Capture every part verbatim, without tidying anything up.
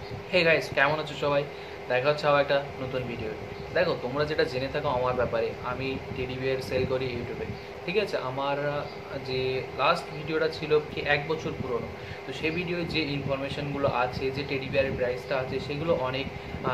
Hey guys, কেমন আছো সবাই? দেখা হচ্ছে আবার একটা নতুন ভিডিও। দেখো, তোমরা যেটা জেনে থাকো আমার ব্যাপারে, আমি টেডি বিয়ার সেল করি ইউটিউবে। ঠিক আছে, আমার আহ, যে লাস্ট ভিডিওটা ছিল কি এক বছর পুরনো। তো সেই ভিডিওয়ে যে ইনফরমেশনগুলো আছে, যে টেডি বিয়ারের প্রাইসটা আছে, সেগুলো অনেক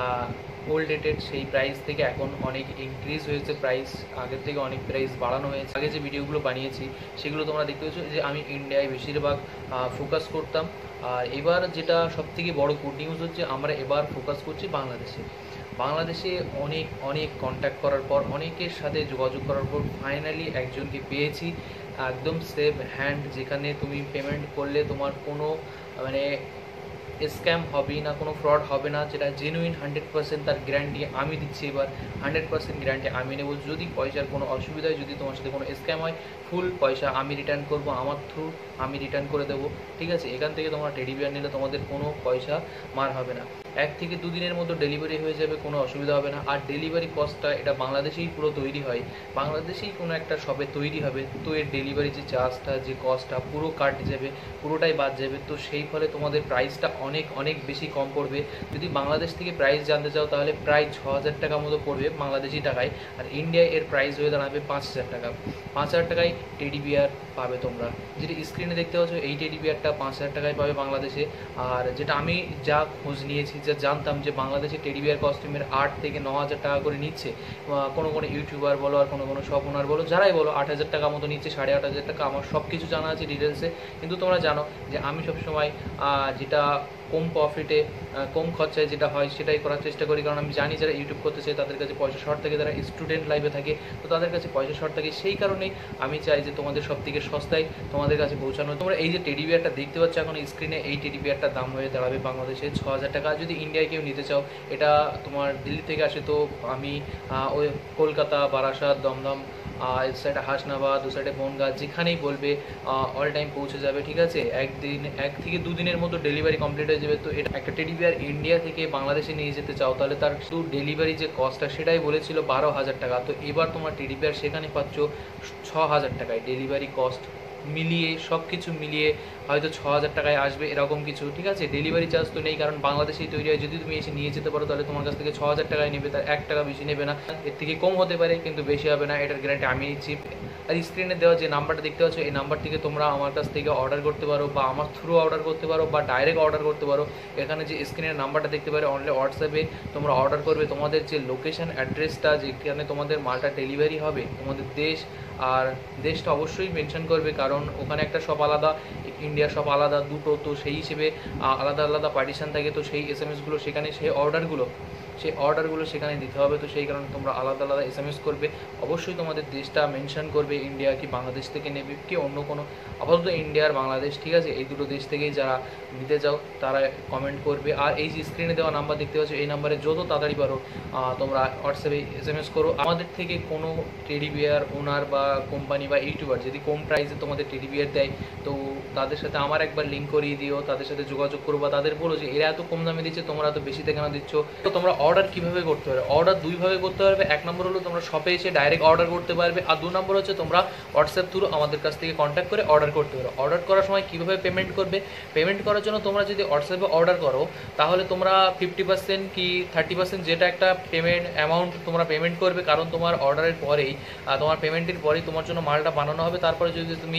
ওল্ড ডেটেড। সেই প্রাইস থেকে এখন অনেক ইনক্রিজ হয়েছে প্রাইস, আগের থেকে অনেক প্রাইস বাড়ানো হয়েছে। আগে যে ভিডিওগুলো বানিয়েছি সেগুলো তোমরা দেখতে পেয়েছো যে আমি ইন্ডিয়ায় বেশিরভাগ ফোকাস করতাম। আর এবার যেটা সবথেকে বড় গুড নিউজ হচ্ছে, আমরা এবার ফোকাস করছি বাংলাদেশে। বাংলাদেশে অনেক অনেক কন্ট্যাক্ট করার পর, অনেকের সাথে যোগাযোগ করার পর ফাইনালি একজনকে পেয়েছি একদম সেফ হ্যান্ড, যেখানে তুমি পেমেন্ট করলে তোমার কোনো মানে স্ক্যাম হবেই না, কোনো ফ্রড হবে না, যেটা জেনুইন হান্ড্রেড পার্সেন্ট তার গ্যারান্টি আমি দিচ্ছি। এবার হান্ড্রেড পার্সেন্ট গ্যারান্টি আমি নেব। যদি পয়সার কোনো অসুবিধা হয়, যদি তোমার সাথে কোনো স্ক্যাম হয়, ফুল পয়সা আমি রিটার্ন করব, আমার থ্রু আমি রিটার্ন করে দেবো। ঠিক আছে, এখান থেকে তোমরা টেডি বিয়ার নিলে তোমাদের কোনো পয়সা মার হবে না। এক থেকে দুদিনের মতো ডেলিভারি হয়ে যাবে, কোনো অসুবিধা হবে না। আর ডেলিভারি কস্টটা এটা বাংলাদেশেই পুরো তৈরি হয়, বাংলাদেশেই কোনো একটা শপে তৈরি হবে, তো এর ডেলিভারি যে চার্জটা, যে কস্টটা পুরো কাট যাবে, পুরোটাই বাদ যাবে। তো সেই ফলে তোমাদের প্রাইসটা অনেক অনেক বেশি কম পড়বে। যদি বাংলাদেশ থেকে প্রাইস জানতে চাও তাহলে প্রায় ছ হাজার টাকা মতো পড়বে বাংলাদেশি টাকায়। আর ইন্ডিয়ায় এর প্রাইস হয়ে দাঁড়াবে পাঁচ হাজার টাকা। পাঁচ হাজার টাকায় টেডি বিয়ার পাবে তোমরা। যেটা স্ক্রিনে দেখতে পাচ্ছ, এই টেডি বিয়ারটা পাঁচ হাজার টাকায় পাবে বাংলাদেশে। আর যেটা আমি যা খোঁজ নিয়েছি, যা জানতাম, যে বাংলাদেশে টেডি বিয়ার কস্টিউমের আট থেকে ন হাজার টাকা করে নিচ্ছে। কোনো কোনো ইউটিউবার বলো আর কোনো কোনো শপ ওনার বলো, যারাই বলো, আট হাজার টাকা মতো নিচ্ছে, সাড়ে আট হাজার টাকা। আমার সব কিছু জানা আছে ডিটেলসে। কিন্তু তোমরা জানো যে আমি সবসময় যেটা কম প্রফিটে, কম খরচায় যেটা হয় সেটাই করার চেষ্টা করি। কারণ আমি জানি যারা ইউটিউব করতে চাই তাদের কাছে পয়সা শর্ট থাকে, যারা স্টুডেন্ট লাইফে থাকে তো তাদের কাছে পয়সা শর্ট থাকে। সেই কারণেই আমি চাই যে তোমাদের সব থেকে সস্তায় তোমাদের কাছে পৌঁছানো। তোমরা এই যে টেডি বিয়ারটা দেখতে পাচ্ছ এখন স্ক্রিনে, এই টেডি বিয়ারটার দাম হয়ে দাঁড়াবে বাংলাদেশে ছ হাজার টাকা। যদি ইন্ডিয়ায় কেউ নিতে চাও, এটা তোমার দিল্লি থেকে আসে, তো আমি ওই কলকাতা, বারাসাত, দমদম, এক সাইডে হাসনাবাদ, দু সাইডে বনগাঁ, যেখানেই বলবে অল টাইম পৌঁছে যাবে। ঠিক আছে, একদিন এক থেকে দুদিনের মতো ডেলিভারি কমপ্লিট হয়ে যাবে। তো এটা একটা টেডি বিয়ার ইন্ডিয়া থেকে বাংলাদেশে নিয়ে যেতে চাও তাহলে তার শুধু ডেলিভারি যে কস্টটা সেটাই বলেছিল বারো হাজার টাকা। তো এবার তোমার টেডি বিয়ার সেখানে পাচ্ছ ছ হাজার টাকায়। ডেলিভারি কস্ট মিলিয়ে, সব কিছু মিলিয়ে হয়তো ছ হাজার টাকায় আসবে এরকম কিছু। ঠিক আছে, ডেলিভারি চার্জ তো নেই, কারণ বাংলাদেশেই তৈরি হয়। যদি তুমি এসে নিয়ে যেতে পারো তাহলে তোমার কাছ থেকে ছ হাজার টাকায় নেবে, তার এক টাকা বেশি নেবে না। এর থেকে কম হতে পারে কিন্তু বেশি হবে না, এটার গ্যারান্টি আমি নিচ্ছি। আর স্ক্রিনে দেওয়া যে নাম্বারটা দেখতে পাচ্ছ, এই নাম্বার থেকে তোমরা আমার কাছ থেকে অর্ডার করতে পারো, বা আমার থ্রু অর্ডার করতে পারো, বা ডাইরেক্ট অর্ডার করতে পারো। এখানে যে স্ক্রিনের নাম্বারটা দেখতে পারো, অনলি হোয়াটসঅ্যাপে তোমরা অর্ডার করবে। তোমাদের যে লোকেশন অ্যাড্রেসটা, যেখানে তোমাদের মালটা ডেলিভারি হবে, তোমাদের দেশ, আর দেশটা অবশ্যই মেনশন করবে, কারণ ওখানে একটা শপ আলাদা, ইন্ডিয়ার শপ আলাদা, দুটো। তো সেই হিসেবে আলাদা আলাদা পার্টিশন থাকে। তো সেই এস এম এসগুলো সেখানে, সেই অর্ডারগুলো সেই অর্ডারগুলো সেখানে দিতে হবে। তো সেই কারণে তোমরা আলাদা আলাদা এস এম এস করবে। অবশ্যই তোমাদের দেশটা মেনশন করবে, ইন্ডিয়া কি বাংলাদেশ থেকে নেবে কি অন্য কোনো। আপাতত ইন্ডিয়া আর বাংলাদেশ, ঠিক আছে, এই দুটো দেশ থেকেই যারা নিতে চাও তারা কমেন্ট করবে। আর এই যে স্ক্রিনে দেওয়া নাম্বার দেখতে পাচ্ছ, এই নাম্বারে যত তাড়াতাড়ি পারো তোমরা হোয়াটসঅ্যাপে এস এম এস করো। আমাদের থেকে কোনো টেডি বিয়ার ওনার বা কোম্পানি বা ইউটিউবার যদি কম প্রাইসে তোমাদের টেডি বিয়ার দেয়, তো তাদের সাথে আমার একবার লিঙ্ক করিয়ে দিও, তাদের সাথে যোগাযোগ করো, বা তাদের বলো যে এরা এত কম দামে দিচ্ছে, তোমরা এত বেশিতে কেন দিচ্ছ। তো তোমরা অর্ডার কীভাবে করতে পারবে? অর্ডার দুইভাবে করতে পারবে। এক নম্বর হলো তোমরা শপে এসে ডাইরেক্ট অর্ডার করতে পারবে, আর দু নম্বর হচ্ছে তোমরা হোয়াটসঅ্যাপ থ্রু আমাদের কাছ থেকে কন্ট্যাক্ট করে অর্ডার করতে পারো। অর্ডার করার সময় কীভাবে পেমেন্ট করবে? পেমেন্ট করার জন্য তোমরা যদি হোয়াটসঅ্যাপে অর্ডার করো তাহলে তোমরা ফিফটি পার্সেন্ট কি থার্টি পার্সেন্ট যেটা একটা পেমেন্ট অ্যামাউন্ট তোমরা পেমেন্ট করবে, কারণ তোমার অর্ডারের পরেই, তোমার পেমেন্টের পরেই তোমার জন্য মালটা বানানো হবে। তারপরে যদি তুমি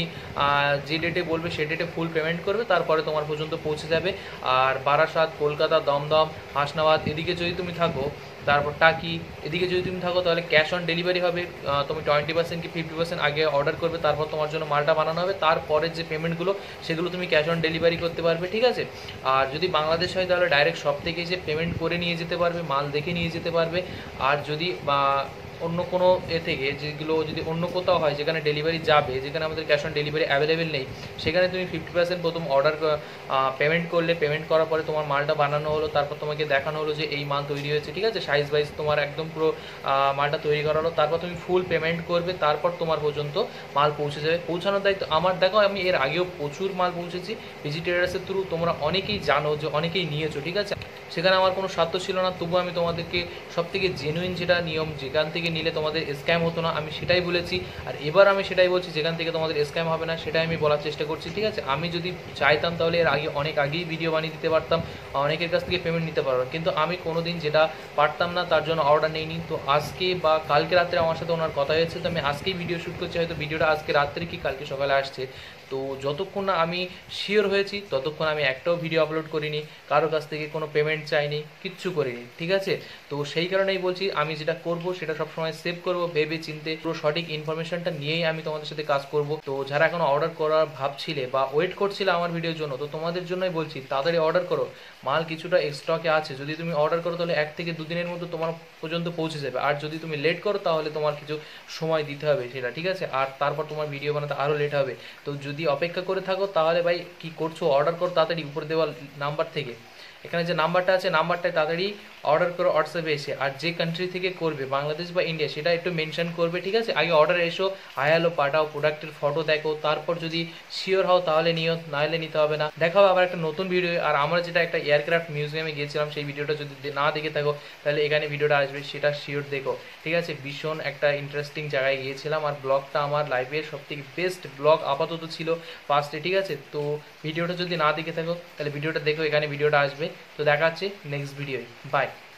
যে ডেটে বলবে সেই ডেটে ফুল পেমেন্ট করবে, তারপরে তোমার পর্যন্ত পৌঁছে যাবে। আর বারাসাত, কলকাতা, দমদম, হাসনাবাদ এদিকে যদি তুমি থাকো, তারপর টাকি এদিকে যদি তুমি থাকো, তাহলে ক্যাশ অন ডেলিভারি হবে। তুমি টোয়েন্টি পার্সেন্ট কি ফিফটি পার্সেন্ট আগে অর্ডার করবে, তারপর তোমার জন্য মালটা বানানো হবে। তারপরে যে পেমেন্টগুলো সেগুলো তুমি ক্যাশ অন ডেলিভারি করতে পারবে। ঠিক আছে, আর যদি বাংলাদেশ হয় তাহলে ডাইরেক্ট শপ থেকে এসে পেমেন্ট করে নিয়ে যেতে পারবে, মাল দেখে নিয়ে যেতে পারবে। আর যদি বা অন্য কোনো এ থেকে, যেগুলো যদি অন্য কোথাও হয় যেখানে ডেলিভারি যাবে, যেখানে আমাদের ক্যাশ অন ডেলিভারি অ্যাভেলেবেল নেই, সেখানে তুমি ফিফটি পার্সেন্ট প্রথম অর্ডার পেমেন্ট করলে, পেমেন্ট করার পরে তোমার মালটা বানানো হলো, তারপর তোমাকে দেখানো হলো যে এই মাল তৈরি হয়েছে। ঠিক আছে, সাইজ ওয়াইজ তোমার একদম পুরো মালটা তৈরি করা হলো, তারপর তুমি ফুল পেমেন্ট করবে, তারপর তোমার পর্যন্ত মাল পৌঁছে যাবে। পৌঁছানোর দায়িত্ব আমার। দেখো, আমি এর আগেও প্রচুর মাল পৌঁছেছি ভিজিটার্সের থ্রু, তোমরা অনেকেই জানো যে অনেকেই নিয়েছো। ঠিক আছে, সেখানে আমার কোনো স্বার্থ ছিল না, তবুও আমি তোমাদেরকে সব থেকে জেনুইন যেটা নিয়ম, যেখান থেকে নিলে তোমাদের স্ক্যাম হতো না, আমি সেটাই বলেছি। আর এবার আমি সেটাই বলছি, যেখান থেকে তোমাদের স্ক্যাম হবে না সেটাই আমি বলার চেষ্টা করছি, ঠিক আছে। আমি যদি চাইতাম তাহলে এর আগে অনেক আগেই ভিডিও বানিয়ে দিতে পারতাম, অনেকের কাছ থেকে পেমেন্ট নিতে পারতাম, কিন্তু আমি কোনোদিন যেটা পারতাম না তার জন্য অর্ডার নেইনি। তো আজকে বা কালকে রাত্রে আমার সাথে ওনার কথা হয়েছে, তো আমি আজকেই ভিডিও শ্যুট করছি, হয়তো ভিডিওটা আজকে রাত্রে কি কালকে সকালে আসছে। তো যতক্ষণ না আমি শিওর হয়েছি ততক্ষণ আমি একটাও ভিডিও আপলোড করিনি, কারো কাছ থেকে কোনো পেমেন্ট চাইনি, কিচ্ছু করিনি, ঠিক আছে। তো সেই কারণেই বলছি, আমি যেটা করব সেটা সবসময় সেভ করব ভেবে চিনতে, পুরো সঠিক ইনফরমেশনটা নিয়েই আমি তোমাদের সাথে কাজ করব। তো যারা এখন অর্ডার করার ভাবছিলে বা ওয়েট করছিলে আমার ভিডিওর জন্য, তো তোমাদের জন্যই বলছি তাড়াতাড়ি অর্ডার করো। মাল কিছুটা স্টকে আছে, যদি তুমি অর্ডার করো তাহলে এক থেকে দুদিনের মধ্যে তোমার পর্যন্ত পৌঁছে যাবে। আর যদি তুমি লেট করো তাহলে তোমার কিছু সময় দিতে হবে সেটা, ঠিক আছে। আর তারপর তোমার ভিডিও বানাতে আরও লেট হবে। তো যদি অপেক্ষা করে থাকো তাহলে ভাই কি করছো, অর্ডার করো তাড়াতাড়ি উপরে দেওয়া নাম্বার থেকে। এখানে যে নাম্বারটা আছে নাম্বারটায় তাড়াতাড়ি অর্ডার করো হোয়াটসঅ্যাপে এসে। আর যে কান্ট্রি থেকে করবে, বাংলাদেশ বা ইন্ডিয়া, সেটা একটু মেনশন করবে, ঠিক আছে। আগে অর্ডার এসো, আয়ালো পাঠাও, প্রোডাক্টের ফটো দেখো, তারপর যদি শিওর হও তাহলে নিও, নাহলে নিতে হবে না। দেখাবো আবার একটা নতুন ভিডিও। আর আমরা যেটা একটা এয়ারক্রাফট মিউজিয়ামে গিয়েছিলাম, সেই ভিডিওটা যদি না দেখে থাকো তাহলে এখানে ভিডিওটা আসবে, সেটা শিওর দেখো, ঠিক আছে। ভীষণ একটা ইন্টারেস্টিং জায়গায় গিয়েছিলাম, আর ব্লগটা আমার লাইফের সব থেকে বেস্ট ব্লগ আপাতত ছিল ফার্স্টে, ঠিক আছে। তো ভিডিওটা যদি না দেখে থাকো তাহলে ভিডিওটা দেখো, এখানে ভিডিওটা আসবে। তো দেখা হচ্ছে নেক্সট ভিডিওয়, বাই।